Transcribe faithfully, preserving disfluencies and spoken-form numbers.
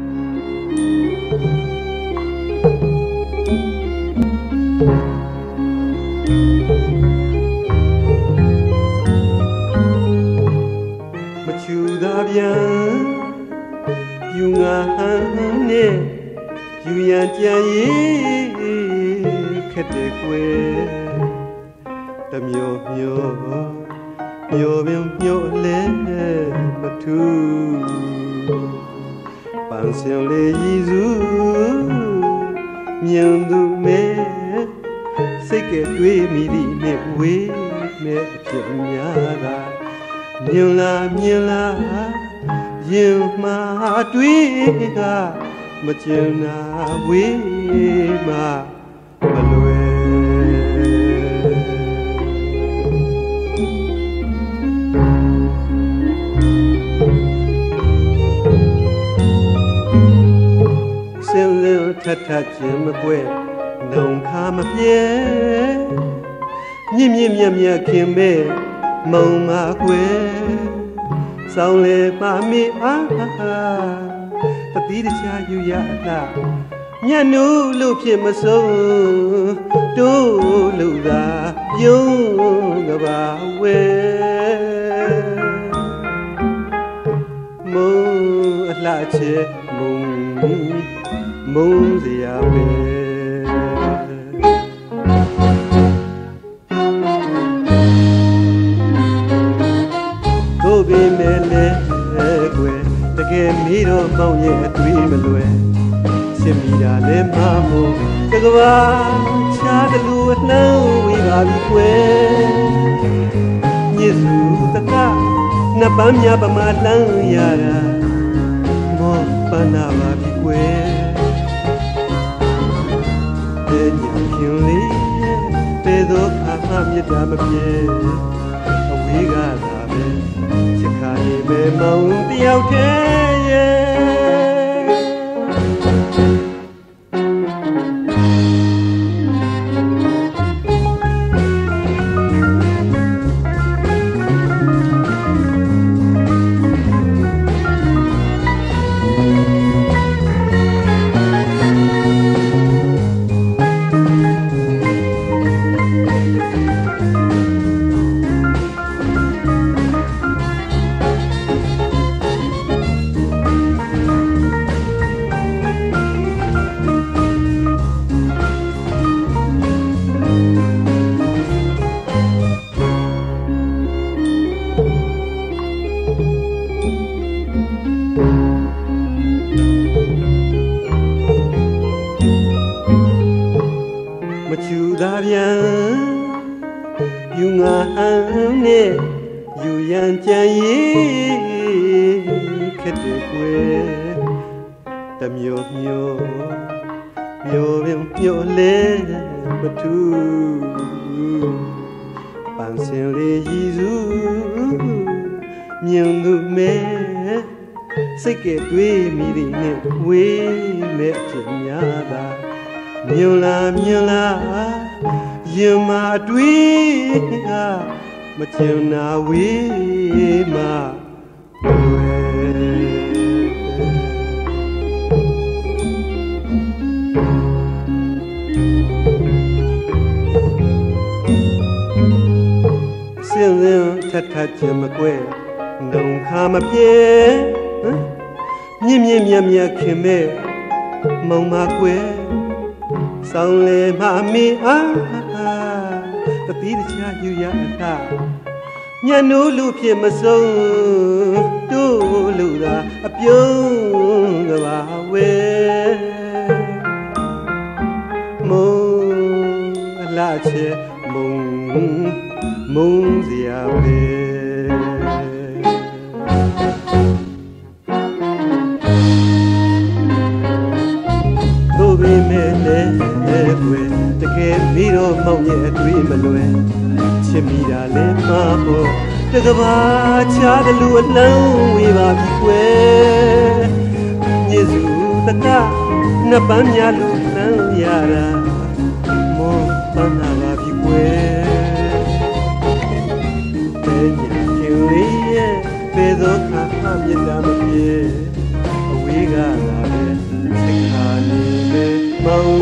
ယူငါနဲ့ယူရန်ကြံရေးခက်တဲ့ကွယ်တမျိုးမျိုးမျိုးမျိုးမျိုးလဲမထူပန်းစင်လေးရည်စုမြင်သူမဲစိတ်ကတွေးမိသည့်နဲ့ဝေးမဲ့အဖြစ်များတာမြင်လားမြင်လားရင်မှာတွေးကမကျင်နာဝေးမှာမလွယ်စင်လင်းထထချင်းမကွဲနှုံခါမပြဲမြင့်မြင့်မြတ်မြတ်ခင်မဲမုံမကွယ်ဆောင်းလေပါမီအားတတိတချာယူရတာညနူးလို့ဖြစ်မဆုံးတိုးလို့သာပြုံးကပါဝဲမုံအလှချေမုံမုံစရာပဲတို့ပေမဲ့လေကွယ်တကယ်မီးတော့မောင်းရဲ့အသွေးမလွယ်ချစ်မိတာလည်းမမို့တကဘာချားတလူအနှံ့ဝေးပါပြီကွယ်ညစ်စုတကနှစ်ပန်းများပမာလှမ်းရတာမောပန်းနာပါပြီကွယ်တဲ့ညခင်လေးတဲ့သောခါမှမြတ်တာမပြေအဝေးကသာပဲချစ်ခါနေပဲမောင်တယောက်တည်းရဲ့မချူသာပြန်ယူငါနဲ့ယူရန်ကြံရေးခက်တဲ့ကွယ်တမျိုးမျိုးမျိုးပင်မျိုးလဲမထူပန်းစင်လေးရည်စုမြင်သူမဲစိတ်ကတွေးမိသည်နဲ့ဝေးမဲ့ဖြစ်များတာမြင်လားမြင်လားရင်မာတွေးကမချင်နာဝေးမှာလွယ်စင်လင်းထထချင်းမကွဲနှုံခါမပြေမြင့်မြင့်မြတ်မြတ်ခင်မဲ့မုံမကွဲဆောင်းလေမမီအားတတိတချာယူရတာညနူးလူဖြစ်မဆုံးတိုးလူသာအပြုံးကပါဝဲမုံအလားချေမုံမုံစရာပဲတို့ပေမဲ့လည်းကွယ်တကယ်မီးတော့မောင်းရဲ့အတွေးမလွယ်ချစ်မိတာလည်းမဟုတ်တကဘာချားတလူအနှံ့ဝေးပါပြီကွယ်ညစ်စုတကနှစ်ပန်းများလူနှံ့ရတာမောပန်းနာပါပြီကွယ်တဲ့ညခင်လေးရဲ့ပေသောခါမှမြတ်တာမပြေအဝေးကလာမောင်